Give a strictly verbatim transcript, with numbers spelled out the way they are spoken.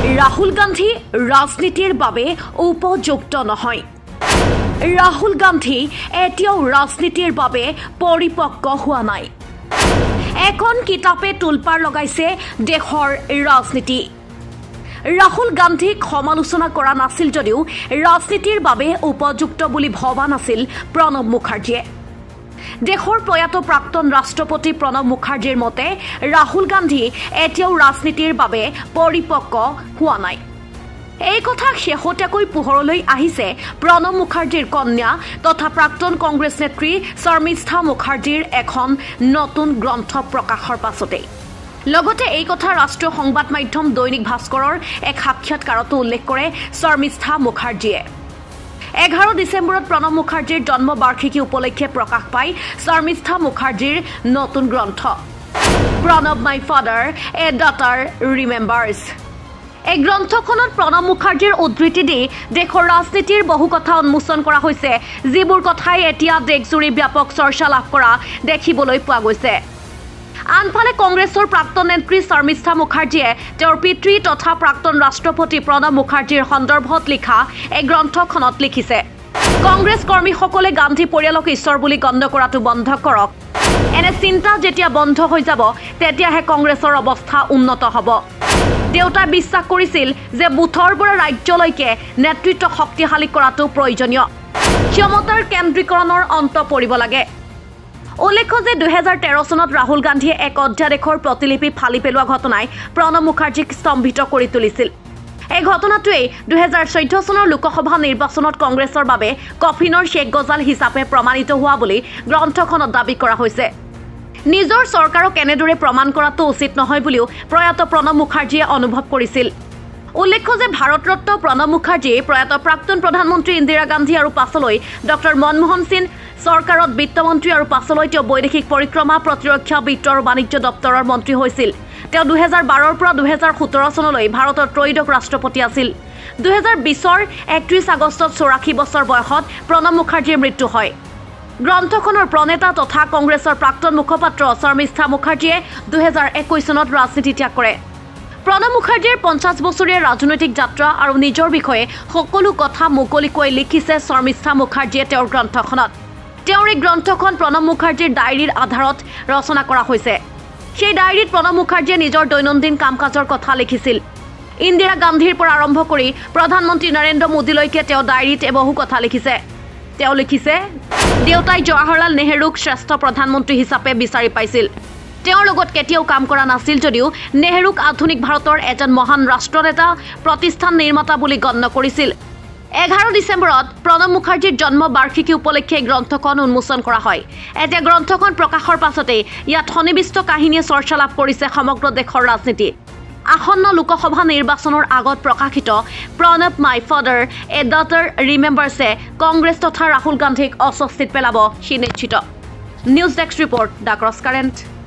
ৰাহুল গান্ধী ৰাজনীতিৰ বাবে উপযুক্ত নহয়। ৰাহুল গান্ধী এতিয়াও ৰাজনীতিৰ বাবে পৰিপক্ক হোৱা নাই। এখন কিতাপে তুলপাৰ লগাইছে দেশৰ ৰাজনীতি। ৰাহুল গান্ধীক সমালোচনা কৰা নাছিল যদিও ৰাজনীতিৰ বাবে উপযুক্ত বুলি ভবা নাছিল প্ৰণৱ মুখাৰ্জীয়ে। দেশৰ প্ৰয়াত প্ৰাক্তন ৰাষ্ট্ৰপতি প্ৰণৱ মুখাৰ্জীৰ মতে ৰাহুল গান্ধী এতিয়াও ৰাজনীতিৰ বাবে পৰিপক্ক হোৱা নাই। এই কথা শেহতীয়াকৈ পোহৰলৈ আহিছে প্ৰণৱ মুখাৰ্জীৰ কন্যা তথা প্ৰাক্তন কংগ্ৰেছ নেত্ৰী শৰ্মিষ্ঠা মুখাৰ্জীৰ এখন নতুন গ্ৰন্থ প্ৰকাশৰ পাছতেই। লগতে এই কথা ৰাষ্ট্ৰীয় সংবাদ মাধ্যম দৈনিক ভাস্কৰৰ এক সাক্ষাৎকাৰতো উল্লেখ কৰে শৰ্মিষ্ঠা মুখাৰ্জীয়ে। এঘাৰ ডিচেম্বৰত প্ৰণৱ মুখাৰ্জীৰ জন্মবাৰ্ষিকী উপলক্ষে প্ৰকাশ পায় শৰ্মিষ্ঠা মুখাৰ্জীৰ নতুন গ্ৰন্থ Pranab my father a daughter remembers. এই গ্ৰন্থখনত প্ৰণৱ মুখাৰ্জীৰ উদ্ধৃতি দি দেশৰ ৰাজনীতিৰ বহু কথা উন্মোচন কৰা হৈছে, যিবোৰ কথাই এতিয়া দেশজুৰি ব্যাপক চৰ্চা লাভ কৰা দেখিবলৈ পোৱা গৈছে। আনফালে কংগ্ৰেছৰ প্ৰাক্তন নেত্ৰী শৰ্মিষ্ঠা মুখাৰ্জীয়ে তেওঁৰ পিতৃ তথা প্ৰাক্তন ৰাষ্ট্ৰপতি প্ৰণৱ মুখাৰ্জীৰ সন্দৰ্ভত লিখা এই গ্ৰন্থখনত লিখিছে, কংগ্ৰেছ কৰ্মীসকলে গান্ধী পৰিয়ালক ঈশ্বৰ বুলি গণ্য কৰাটো বন্ধ কৰক। এনে চিন্তা যেতিয়া বন্ধ হৈ যাব তেতিয়াহে কংগ্ৰেছৰ অৱস্থা উন্নত হ'ব। দেউতাই বিশ্বাস কৰিছিল যে বুথৰ পৰা ৰাজ্যলৈকে নেতৃত্ব শক্তিশালী কৰাটো প্ৰয়োজনীয়। ক্ষমতাৰ কেন্দ্ৰীকৰণৰ অন্ত পৰিব লাগে। উল্লেখ্য যে দুহেজাৰ তেৰ চনত ৰাহুল গান্ধীয়ে এক অধ্যাদেশৰ প্ৰতিলিপি ফালি পেলোৱা ঘটনাই প্ৰণৱ মুখাৰ্জীক স্তম্ভিত কৰি তুলিছিল। এই ঘটনাটোৱেই দুহেজাৰ চৈধ্য চনৰ লোকসভা নিৰ্বাচনত কংগ্ৰেছৰ বাবে কফিনৰ শেষ গজাল হিচাপে প্ৰমাণিত হোৱা বুলি গ্ৰন্থখনত দাবী কৰা হৈছে। নিজৰ চৰকাৰক এনেদৰে প্ৰমাণ কৰাটো উচিত নহয় বুলিও প্ৰয়াত প্ৰণৱ মুখাৰ্জীয়ে অনুভৱ কৰিছিল। উল্লেখ্য যে ভাৰতৰত্ন প্ৰণৱ মুখাৰ্জী প্ৰয়াত প্ৰাক্তন প্ৰধানমন্ত্ৰী ইন্দিৰা গান্ধী আৰু পাছলৈ ডক্টৰ মনমোহন সিং চৰকাৰত বিত্তমন্ত্ৰী আৰু পাছলৈ তেওঁ বৈদেশিক পৰিক্ৰমা, প্ৰতিৰক্ষা, বিত্ত আৰু বাণিজ্য দপ্তৰৰ মন্ত্ৰী হৈছিল। তেওঁ দুহেজাৰ বাৰৰ পৰা দুহেজাৰ সোতৰ চনলৈ ভাৰতৰ ত্ৰয়োদশ ৰাষ্ট্ৰপতি আছিল। দুহেজাৰ বিছৰ একত্ৰিছ আগষ্টত চৌৰাশী বছৰ বয়সত প্ৰণৱ মুখাৰ্জীৰ মৃত্যু হয়। গ্ৰন্থখনৰ প্ৰণেতা তথা কংগ্ৰেছৰ প্ৰাক্তন মুখপাত্ৰ শৰ্মিষ্ঠা মুখাৰ্জীয়ে দুহেজাৰ একৈছ চনত ৰাজনীতি ত্যাগ কৰে। প্ৰণৱ মুখাৰ্জীৰ পঞ্চাছ বছৰীয়া ৰাজনৈতিক যাত্ৰা আৰু নিজৰ বিষয়ে সকলো কথা মুকলিকৈ লিখিছে শৰ্মিষ্ঠা মুখাৰ্জীয়ে তেওঁৰ গ্ৰন্থখনত। তেওঁৰ এই গ্ৰন্থখন প্ৰণৱ মুখাৰ্জীৰ ডায়েৰীৰ আধাৰত ৰচনা কৰা হৈছে। সেই ডায়েৰীত প্ৰণৱ মুখাৰ্জীয়ে নিজৰ দৈনন্দিন কাম কাজৰ কথা লিখিছিল। ইন্দিৰা গান্ধীৰ পৰা আৰম্ভ কৰি প্ৰধানমন্ত্ৰী নৰেন্দ্ৰ মোদীলৈকে তেওঁ ডায়েৰীত বহু কথা লিখিছে। তেওঁ লিখিছে, দেউতাই জৱাহৰলাল নেহৰুক শ্ৰেষ্ঠ প্ৰধানমন্ত্ৰী হিচাপে বিচাৰি পাইছিল। তেওঁৰ লগত কেতিয়াও কাম কৰা নাছিল যদিও নেহৰুক আধুনিক ভাৰতৰ এজন মহান ৰাষ্ট্ৰনেতা, প্ৰতিষ্ঠান নিৰ্মাতা বুলি গণ্য কৰিছিল। এঘাৰ ডিচেম্বৰত প্ৰণৱ মুখাৰ্জীৰ জন্ম বাৰ্ষিকী উপলক্ষে গ্ৰন্থখন উন্মোচন কৰা হয়। এতিয়া গ্ৰন্থখন প্ৰকাশৰ পাছতেই ইয়াত সন্নিৱিষ্ট কাহিনীয়ে চৰ্চা লাভ কৰিছে সমগ্ৰ দেশৰ ৰাজনীতি। আসন্ন লোকসভা নিৰ্বাচনৰ আগত প্ৰকাশিত Pranab my father a daughter ৰিমেম্বাৰ্ছে Congress তথা ৰাহুল গান্ধীক অস্বস্তিত পেলাব সি নিশ্চিত। News desk report the cross current.